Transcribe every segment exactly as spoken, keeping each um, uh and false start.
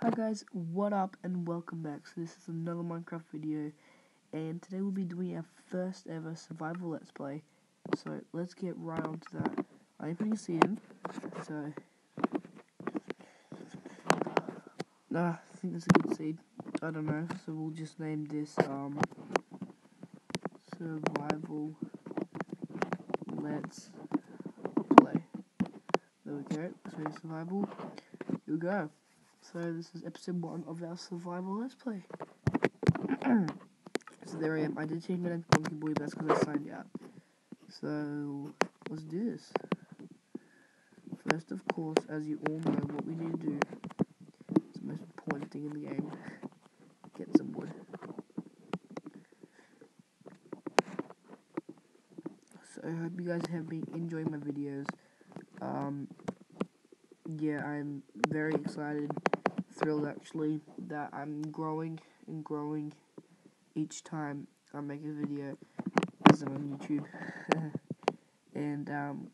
Hi guys, what up and welcome back. So this is another Minecraft video, and today we'll be doing our first ever survival let's play. So let's get right on to that. I am putting a seed in, so nah, I think that's a good seed. I don't know, so we'll just name this um survival let's play. There we go. So survival, here we go. So this is episode one of our survival let's play. So there I am. I did change my name to Monkey Boy, but that's because I signed out. So let's do this. First, of course, as you all know, what we need to do is the most important thing in the game. Get some wood. So I hope you guys have been enjoying my videos. Um, yeah, I'm very excited, thrilled actually, that I'm growing and growing each time I make a video as I'm on YouTube. And um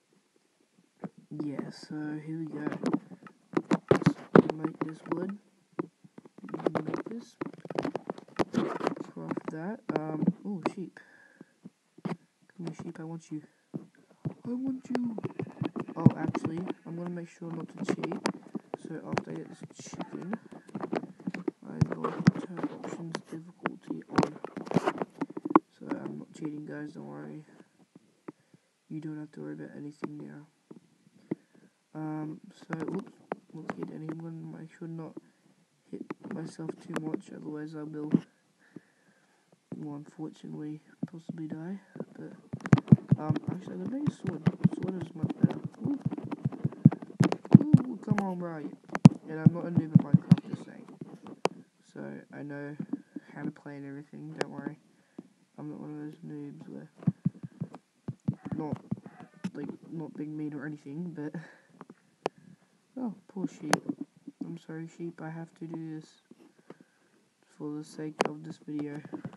yeah, so here we go. Let's make this wood. Make this. Craft that. Um oh, sheep. Come here, sheep, I want you. I want you. Oh, actually, I'm gonna make sure not to cheat. So after I get this chicken, I will turn options difficulty on. So I'm not cheating, guys, don't worry. You don't have to worry about anything now. Um, so, oops, let's get in. I'm gonna make sure not hit myself too much, otherwise I will, well, unfortunately, possibly die. But, um, actually, I'm gonna make a sword. Sword is much better. Ooh, ooh, come on, right. And I'm not a noob at Minecraft, just saying. So, I know how to play and everything, don't worry. I'm not one of those noobs where, not, like, not being mean or anything, but, oh, poor sheep. I'm sorry, sheep, I have to do this for the sake of this video.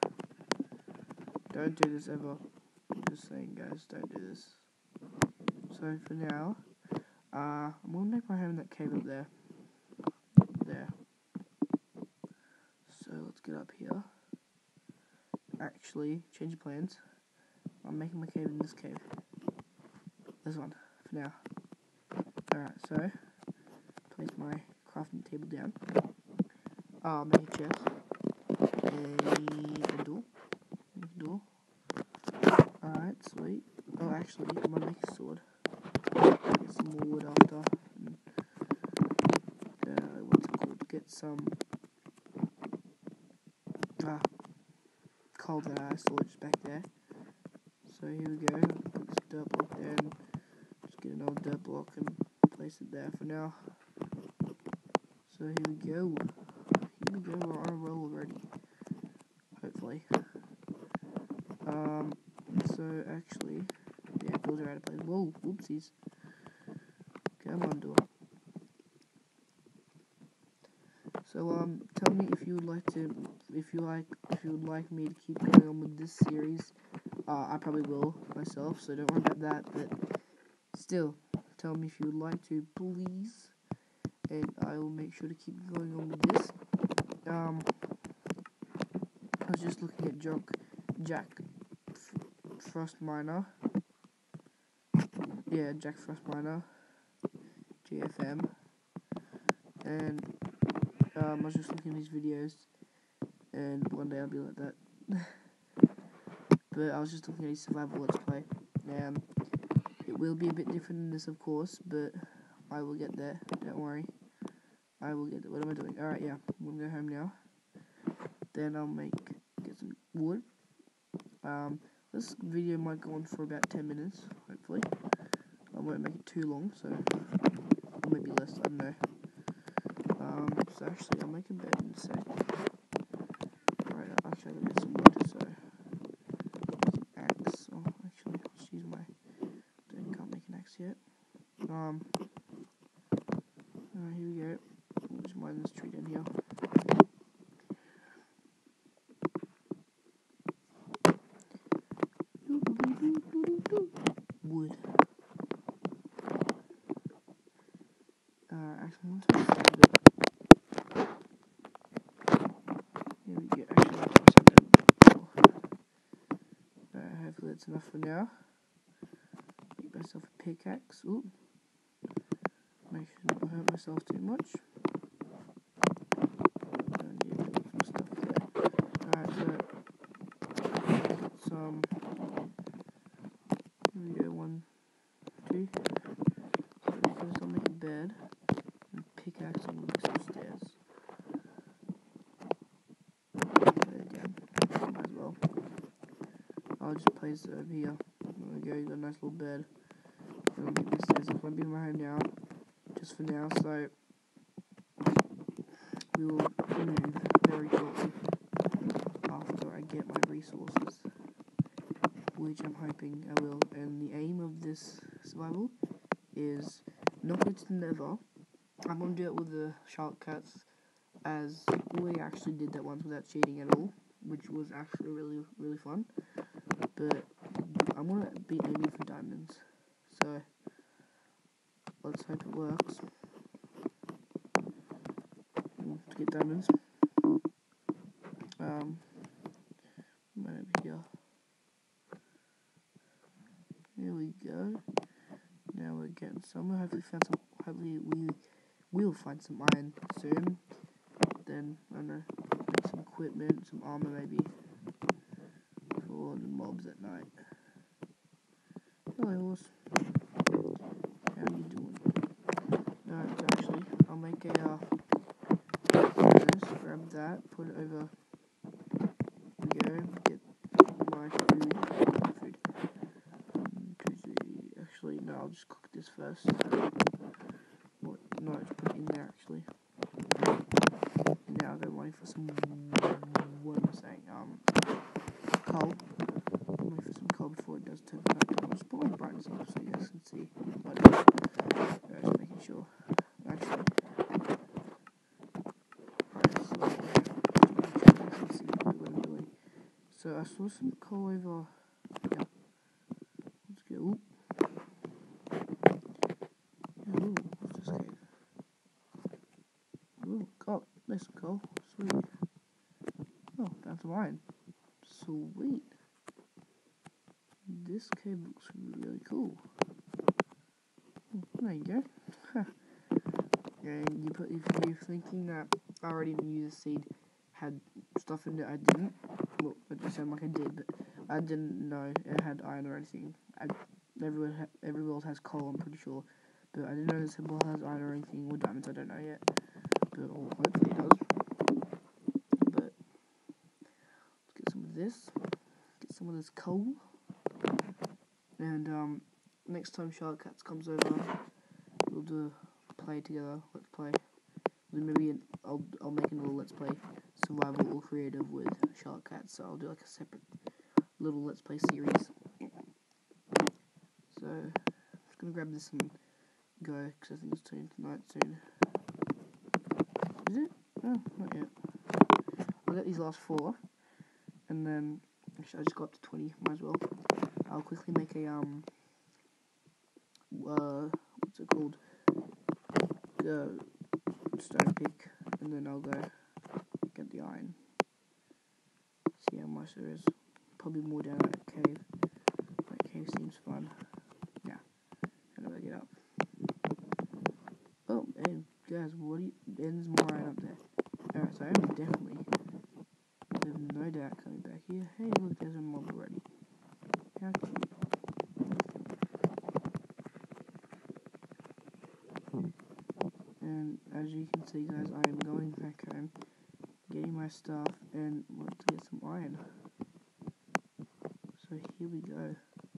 Don't do this ever. I'm just saying, guys, don't do this. So, for now, uh, I'm gonna make my home in that cave up there. There. So, let's get up here. Actually, change of plans. I'm making my cave in this cave. This one, for now. Alright, so, place my crafting table down. Uh, make a chest. A, a door. Make a door. Alright, sweet. Oh, actually, I'm gonna make a sword. Get some more wood after. And, uh, what's it called? Get some, ah, coal that I storage back there. So here we go. Put this dirt block there and just get another dirt block and place it there for now. So here we go. Here we go, we're on a roll already. Hopefully. Um, so actually, yeah, builds are out of place. Whoa, whoopsies. Come on, door. So um, tell me if you would like to, if you like, if you would like me to keep going on with this series. Uh, I probably will myself, so don't worry about that. But still, tell me if you would like to, please, and I will make sure to keep going on with this. Um, I was just looking at Jack, Jack F Frost Miner. Yeah, Jack Frost Miner, J F M, and um, I was just looking at his videos, and one day I'll be like that. But I was just looking at his survival let's play. Um, it will be a bit different than this, of course, but I will get there. Don't worry, I will get there. What am I doing? All right, yeah, I'm gonna go home now. Then I'll make get some wood. Um, this video might go on for about ten minutes, hopefully. I won't make it too long, so or maybe less. I don't know. Um, so actually, I'll make a bed in a sec. Alright, actually, I'll get some wood, so axe. Oh, actually, let's use my. I can't make an axe yet. Um. Alright, here we go. We'll just mine this tree down here. Wood. Uh, actually, I'm going to save it. that's enough for now. Make myself a pickaxe. Ooh. Make sure not to hurt myself too much. And yeah, put some stuff there. Alright, so get some. Here we go, one, two. So first I'll make a bed and pickaxe and make some stairs. Lay it down. Might as well. I'll just place it over here. There we go, you got a nice little bed. And I'll make this stairs. This won't be my home now. Just for now, so we will move very shortly after I get my resources, which I'm hoping I will. And the aim of this survival is not go to the nether. I'm going to do it with the shortcuts, as we actually did that once without cheating at all, which was actually really, really fun. But I'm going to be aiming for diamonds, so let's hope it works. To get diamonds. Um, right over here. Here we go. Now we're getting somewhere. Hopefully, found some. Hopefully, we will find some iron soon. Then I don't know, make some equipment, some armor maybe for the mobs at night. Hello, horse. How are you doing? Alright, so actually, I'll make a. Uh, grab that, put it over. There we go. Get my food. food. Actually, no, I'll just cook this first. What? No, just put it in there actually. Now I'll go wait for some. What am I saying? Um, coal. Wait for some coal before it does turn back. I'll just put my brightness up so you guys can see. But, uh, just making sure. Actually. So I saw some coal over. Yeah. Let's go. Ooh. Ooh, what's this cave? Ooh, oh, there's some coal. Sweet. Oh, found some iron. Sweet. This cave looks really cool. Ooh, there you go. And you put if you're thinking that I already knew the seed had stuff in it, I didn't. Well, it just sounded like I did, but I didn't know it had iron or anything. I, everyone, ha every world has coal, I'm pretty sure, but I didn't know this world has iron or anything, or diamonds, I don't know yet, but oh, hopefully it does. But let's get some of this, get some of this coal, and um, next time Sharkcats comes over, we'll do a play together. Let's play. Then maybe an, I'll I'll make a little let's play survival or creative with Sharkcats. So I'll do like a separate little let's play series. So I'm just gonna grab this and go because I think it's turning to night soon. Is it? Oh, not yet. I'll get these last four, and then actually I just got up to twenty. Might as well. I'll quickly make a um uh what's it called? Go stone pick, and then I'll go get the iron. See how much there is. Probably more down at that cave. That cave seems fun. Yeah. How do I get up? Oh, and guys, what do you? There's more iron up there. Alright, so I am definitely, there's no doubt coming back here. Hey, look, there's a mob already. How cute. And as you can see, guys, I am going back home, getting my stuff, and want to get some iron. So here we go.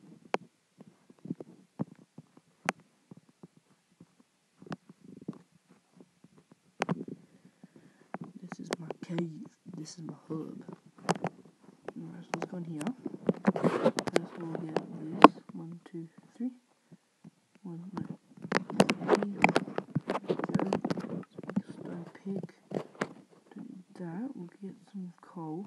This is my cave. This is my hub. Alright, so let's go in here. First we'll get this. One, two, three. One, no. Three. Go. Stone pick. Don't need that. We'll get some coal.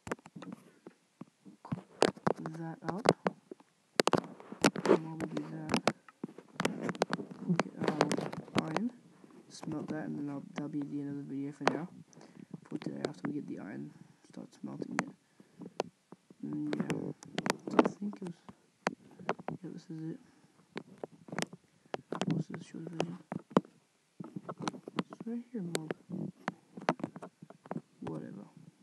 Cook that up. And while we do that, we'll get our iron. Smelt that, and then I'll, that'll be the end of the video for now. For today, after we get the iron, start smelting it. And yeah, think it was. Yeah, this is it. This is the short version. It's right here, mob. Whatever.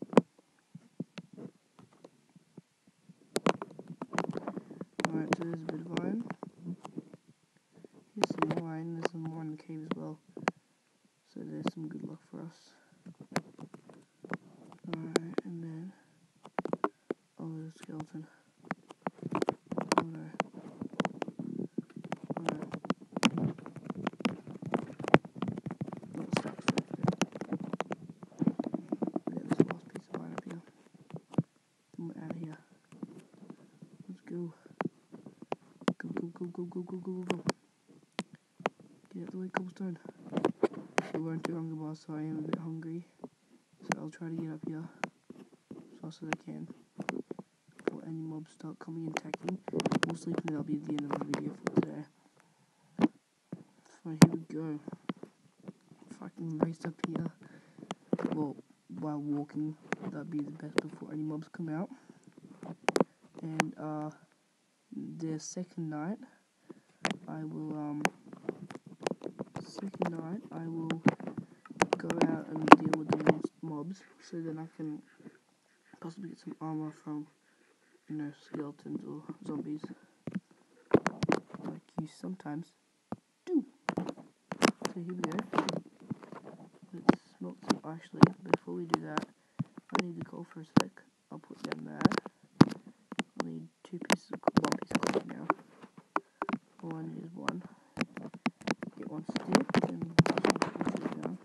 Alright, so there's a bit of iron. Here's some more iron. There's some more in the cave as well. So there's some good luck for us. Alright, and then... Oh, there's a skeleton. Oh no. Alright. Not stuck, so it's good. Get this last piece of iron up here. Then we're out of here. Let's go. Go, go, go, go, go, go, go, go. Get out the way, cobblestone. We weren't too hungry, boss, so I am a bit hungry. So I'll try to get up here as fast as I can before any mobs start coming and attacking. We'll sleep and that'll be the end of the video for today. So here we go. If I can race up here, well, while walking, that'd be the best before any mobs come out. And uh, the second night, I will um, second night I will go out and deal with the mobs, so then I can possibly get some armor from, you know, skeletons or zombies, like you sometimes do. So here we go. Let's smelt some. Actually, before we do that, I need the coal for a sec. I'll put down that. I'll need two pieces of coal, one piece of coal now. All I need is one. Get one stick and push it down.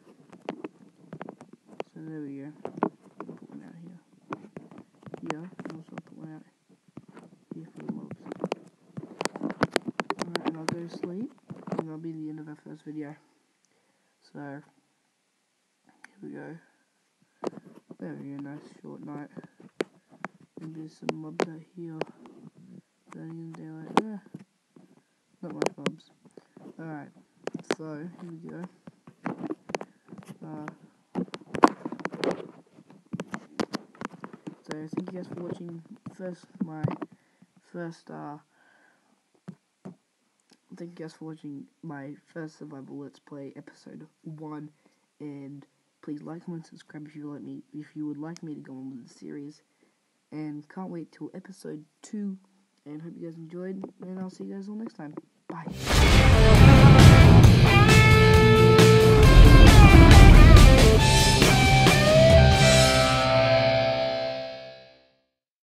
So there we go. I'll put one out here. Here, and also I'll put one out here for the mobs. Alright, and I'll go to sleep, and that'll be the end of our first video. So, here we go. There we go, nice short night. And there's some mobs out here. Burning in daylight. Eh, not much mobs. Alright, so, here we go. Uh, So thank you guys for watching first my first uh thank you guys for watching my first survival let's play episode one, and please like, comment, subscribe if you like me if you would like me to go on with the series, and can't wait till episode two, and hope you guys enjoyed, and I'll see you guys all next time. Bye.